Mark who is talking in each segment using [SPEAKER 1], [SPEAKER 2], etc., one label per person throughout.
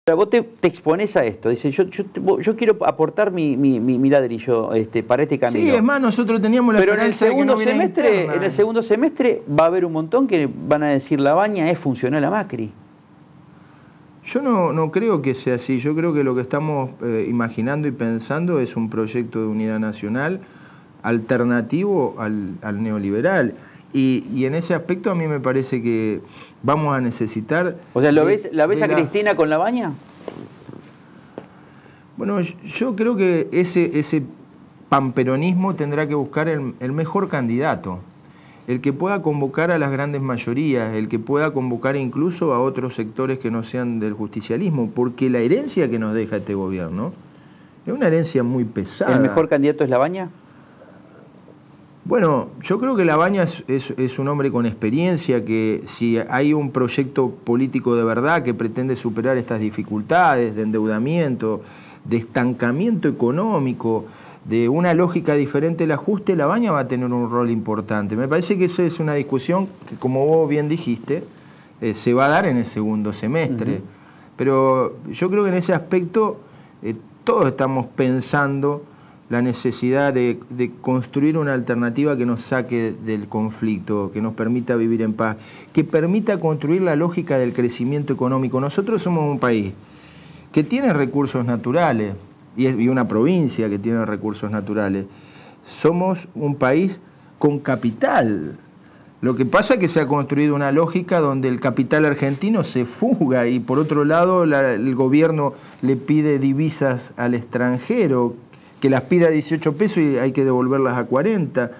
[SPEAKER 1] Vos te exponés a esto, dice, yo quiero aportar mi ladrillo para este camino.
[SPEAKER 2] Sí, es más, nosotros teníamos la esperanza de que no viene interna.
[SPEAKER 1] En el segundo semestre va a haber un montón que van a decir la baña es funcional a Macri.
[SPEAKER 2] Yo no creo que sea así. Yo creo que lo que estamos imaginando y pensando es un proyecto de unidad nacional alternativo al neoliberal. Y en ese aspecto a mí me parece que vamos a necesitar...
[SPEAKER 1] O sea, ¿la ves a Cristina con la baña?
[SPEAKER 2] Bueno, yo creo que ese pamperonismo tendrá que buscar el mejor candidato, el que pueda convocar a las grandes mayorías, el que pueda convocar incluso a otros sectores que no sean del justicialismo, porque la herencia que nos deja este gobierno es una herencia muy pesada.
[SPEAKER 1] ¿El mejor candidato es la baña?
[SPEAKER 2] Bueno, yo creo que la baña es un hombre con experiencia, que si hay un proyecto político de verdad que pretende superar estas dificultades de endeudamiento, de estancamiento económico, de una lógica diferente del ajuste, la baña va a tener un rol importante. Me parece que esa es una discusión que, como vos bien dijiste, se va a dar en el segundo semestre. Pero yo creo que en ese aspecto todos estamos pensando la necesidad de construir una alternativa que nos saque del conflicto, que nos permita vivir en paz, que permita construir la lógica del crecimiento económico. Nosotros somos un país que tiene recursos naturales, y una provincia que tiene recursos naturales. Somos un país con capital. Lo que pasa es que se ha construido una lógica donde el capital argentino se fuga y por otro lado el gobierno le pide divisas al extranjero, que las pida a 18 pesos y hay que devolverlas a 40.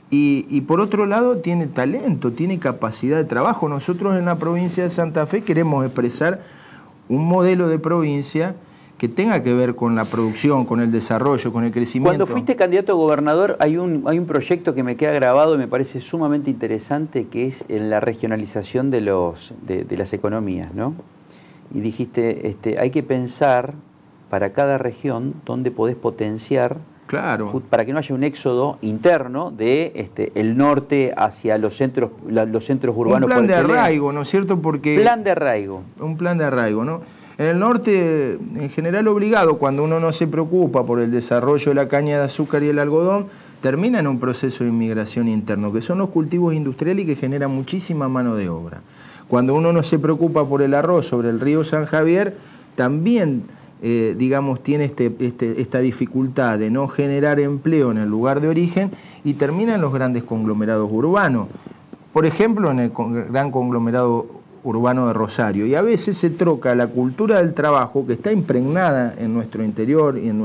[SPEAKER 2] Y por otro lado tiene talento, tiene capacidad de trabajo. Nosotros en la provincia de Santa Fe queremos expresar un modelo de provincia que tenga que ver con la producción, con el desarrollo, con el crecimiento.
[SPEAKER 1] Cuando fuiste candidato a gobernador hay un proyecto que me queda grabado y me parece sumamente interesante, que es en la regionalización de las economías, ¿no? Y dijiste, hay que pensar para cada región dónde podés potenciar,
[SPEAKER 2] claro,
[SPEAKER 1] para que no haya un éxodo interno de el norte hacia los centros urbanos.
[SPEAKER 2] Un plan de arraigo, ¿no es cierto? Porque
[SPEAKER 1] plan de arraigo.
[SPEAKER 2] Un plan de arraigo, ¿no? En el norte, en general obligado, cuando uno no se preocupa por el desarrollo de la caña de azúcar y el algodón, termina en un proceso de inmigración interno, que son los cultivos industriales y que generan muchísima mano de obra. Cuando uno no se preocupa por el arroz sobre el río San Javier, también, digamos, tiene esta dificultad de no generar empleo en el lugar de origen y termina en los grandes conglomerados urbanos. Por ejemplo, en el gran conglomerado urbano de Rosario. Y a veces se troca la cultura del trabajo, que está impregnada en nuestro interior y en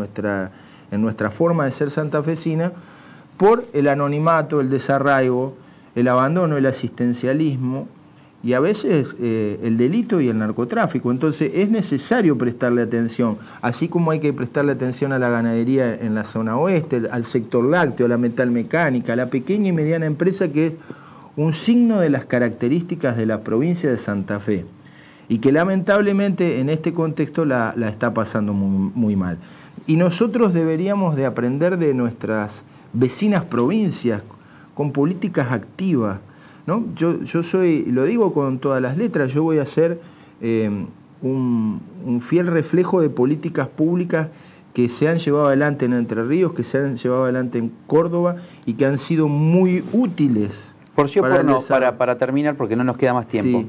[SPEAKER 2] nuestra forma de ser santafesina, por el anonimato, el desarraigo, el abandono, el asistencialismo y a veces el delito y el narcotráfico. Entonces es necesario prestarle atención, así como hay que prestarle atención a la ganadería en la zona oeste, al sector lácteo, a la metalmecánica, a la pequeña y mediana empresa, que es un signo de las características de la provincia de Santa Fe y que lamentablemente en este contexto la está pasando muy, muy mal. Y nosotros deberíamos de aprender de nuestras vecinas provincias con políticas activas, ¿no? Yo soy, lo digo con todas las letras, yo voy a ser un fiel reflejo de políticas públicas que se han llevado adelante en Entre Ríos, que se han llevado adelante en Córdoba y que han sido muy útiles.
[SPEAKER 1] Por sí o por no, para terminar, porque no nos queda más tiempo. Sí.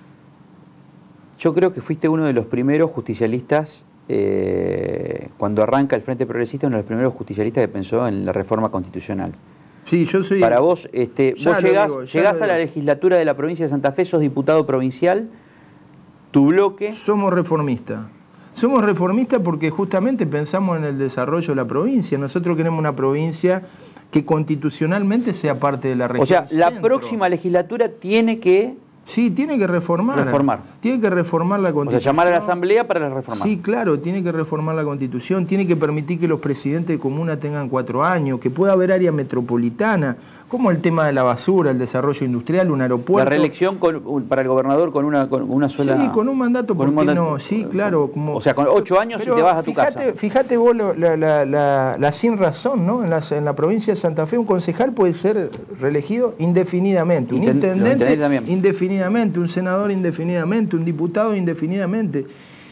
[SPEAKER 1] Yo creo que fuiste uno de los primeros justicialistas, cuando arranca el Frente Progresista, uno de los primeros justicialistas que pensó en la reforma constitucional.
[SPEAKER 2] Sí, yo soy...
[SPEAKER 1] Para vos, vos llegás a la legislatura de la provincia de Santa Fe, sos diputado provincial, tu bloque...
[SPEAKER 2] Somos reformistas. Somos reformistas porque justamente pensamos en el desarrollo de la provincia. Nosotros queremos una provincia que constitucionalmente sea parte de la región.
[SPEAKER 1] O sea, la próxima legislatura tiene que...
[SPEAKER 2] Sí, tiene que reformar. Tiene que reformar la Constitución.
[SPEAKER 1] O sea, llamar a la Asamblea para reformar.
[SPEAKER 2] Sí, claro, tiene que reformar la Constitución, tiene que permitir que los presidentes de comuna tengan 4 años, que pueda haber área metropolitana, como el tema de la basura, el desarrollo industrial, un aeropuerto.
[SPEAKER 1] La reelección para el gobernador con una sola...
[SPEAKER 2] Sí, con un mandato, ¿por qué no? Sí, claro.
[SPEAKER 1] O sea, con 8 años y te vas a tu casa.
[SPEAKER 2] Fíjate vos la sin razón, ¿no? En la provincia de Santa Fe un concejal puede ser reelegido indefinidamente, un intendente indefinidamente, un senador indefinidamente, un diputado indefinidamente.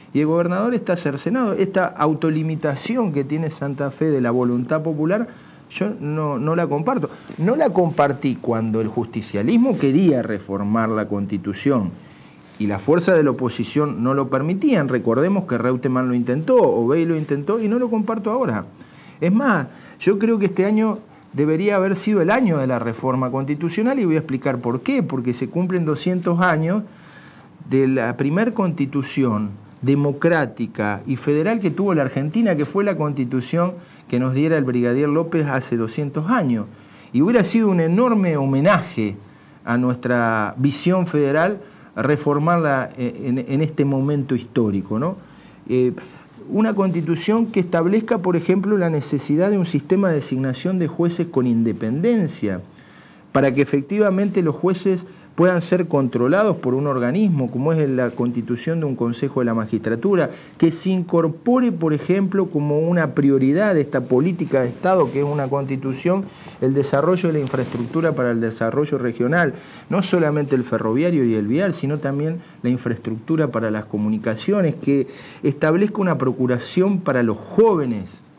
[SPEAKER 2] y el gobernador está cercenado. Esta autolimitación que tiene Santa Fe de la voluntad popular, yo no la comparto. No la compartí cuando el justicialismo quería reformar la Constitución y la fuerza de la oposición no lo permitían. Recordemos que Reutemann lo intentó, Obey lo intentó, y no lo comparto ahora. Es más, yo creo que este año debería haber sido el año de la reforma constitucional, y voy a explicar por qué. Porque se cumplen 200 años de la primer constitución democrática y federal que tuvo la Argentina, que fue la constitución que nos diera el brigadier López hace 200 años. Y hubiera sido un enorme homenaje a nuestra visión federal reformarla en este momento histórico, ¿no? Una constitución que establezca, por ejemplo, la necesidad de un sistema de designación de jueces con independencia, para que efectivamente los jueces puedan ser controlados por un organismo, como es la constitución de un Consejo de la Magistratura, que se incorpore, por ejemplo, como una prioridad de esta política de Estado, que es una constitución, el desarrollo de la infraestructura para el desarrollo regional, no solamente el ferroviario y el vial, sino también la infraestructura para las comunicaciones, que establezca una procuración para los jóvenes,